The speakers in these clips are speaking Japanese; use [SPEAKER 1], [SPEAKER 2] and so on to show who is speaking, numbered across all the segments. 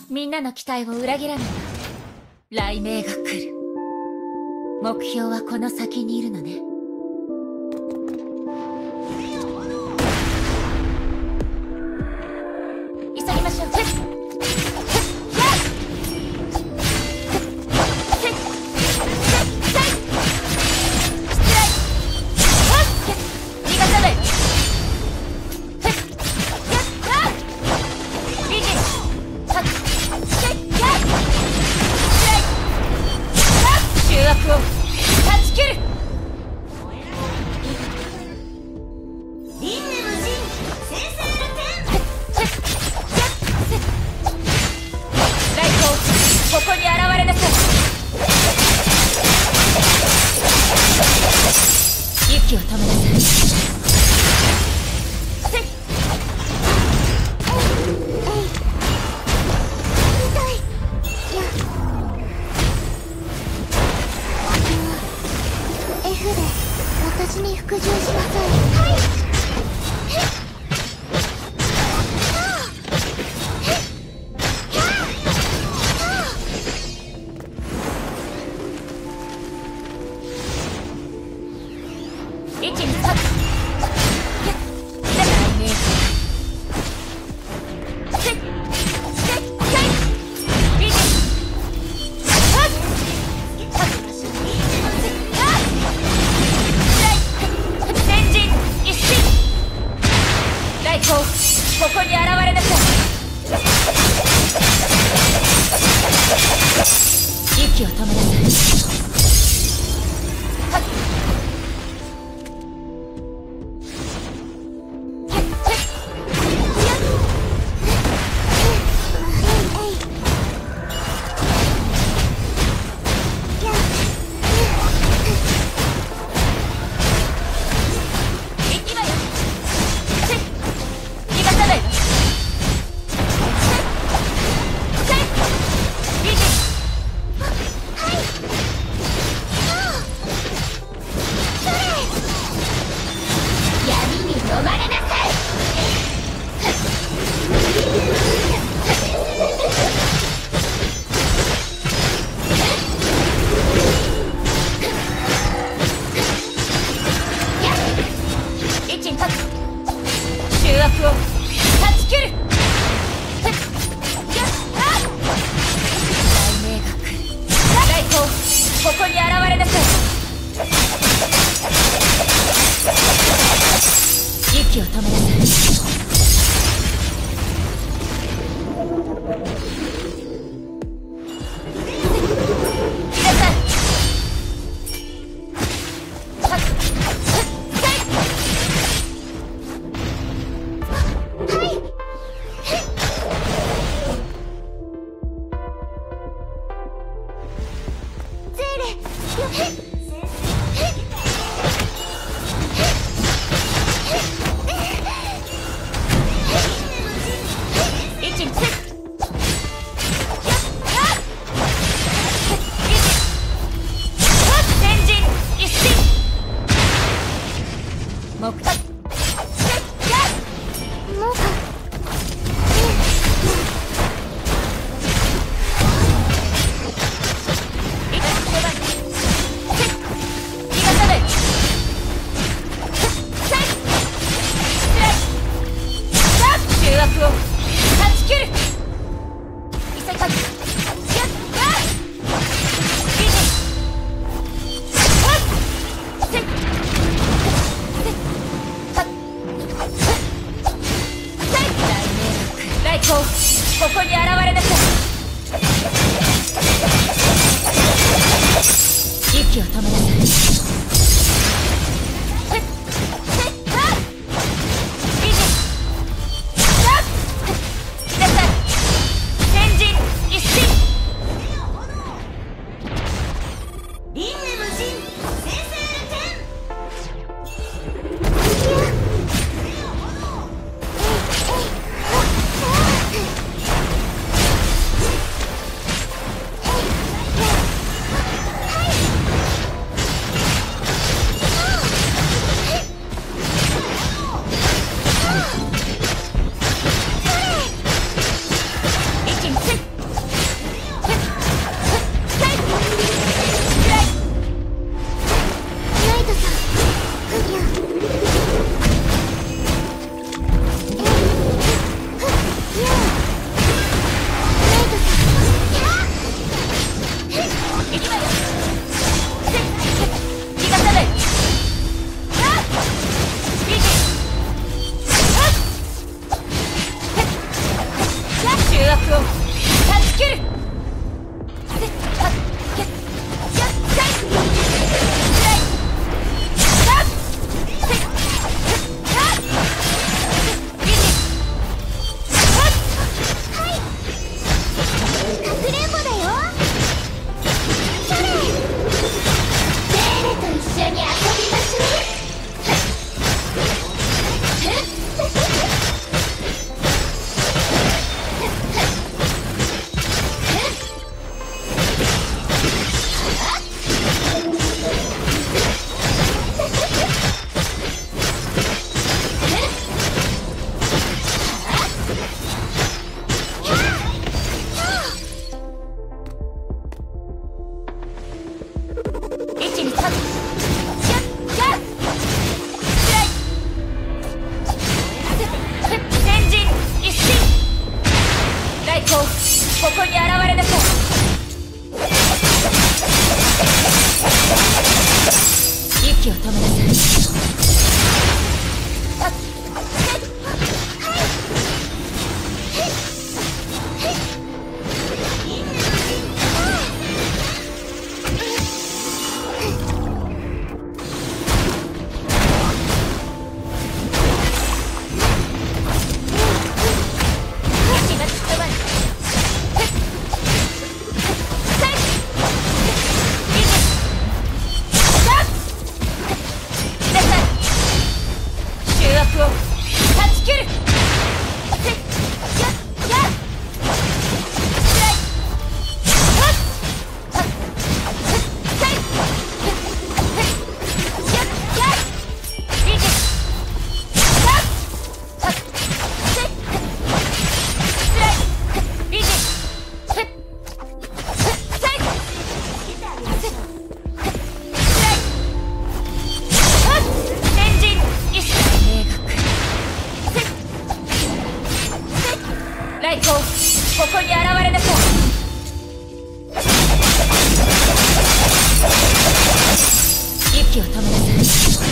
[SPEAKER 1] みんなの期待を裏切らないわ。雷鳴が来る。目標はこの先にいるのね。急ぎましょう。ここに現れなさい。息を止めなさい。
[SPEAKER 2] F で私に服従しなさい。はい。
[SPEAKER 1] 位置に立つ。ここに現れなさい。息を止めなさい。ここに現れなさい。息を止めなさい。ここに現れなさい。息を止めなさい。 きまよ。逃がさない。重悪を断ち切る。ここに現れなさい。息を止めなさい。ここに現れなさい。息を止めなさい。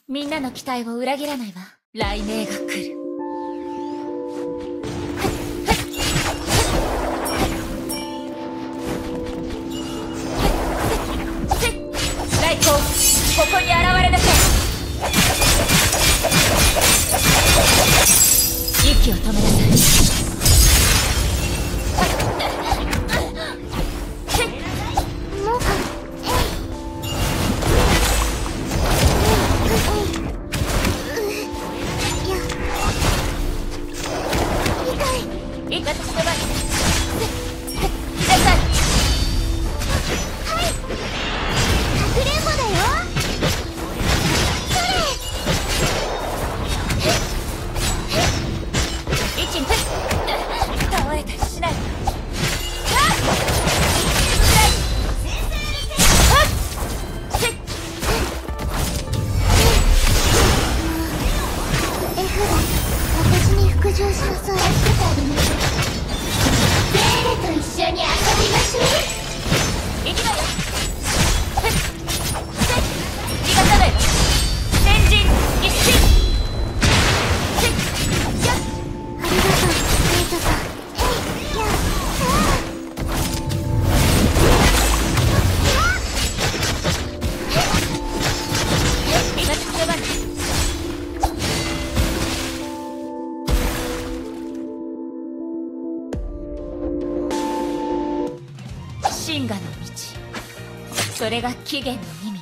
[SPEAKER 1] みんなの期待を裏切らないわ。雷鳴が来る。雷光、ここに現れなさい。息を止めなさい。私の前に来なさい。
[SPEAKER 2] はいかくれんぼだよ。それ
[SPEAKER 1] 位置に立つ。倒れたりしない。
[SPEAKER 2] F で私に服従しなさい。誰と一緒に遊びましょう。
[SPEAKER 1] 行きなよ。逃がさない。先陣一進。
[SPEAKER 2] ありがとうメイトさん。
[SPEAKER 1] 私の番。真我の道、それが起源の意味。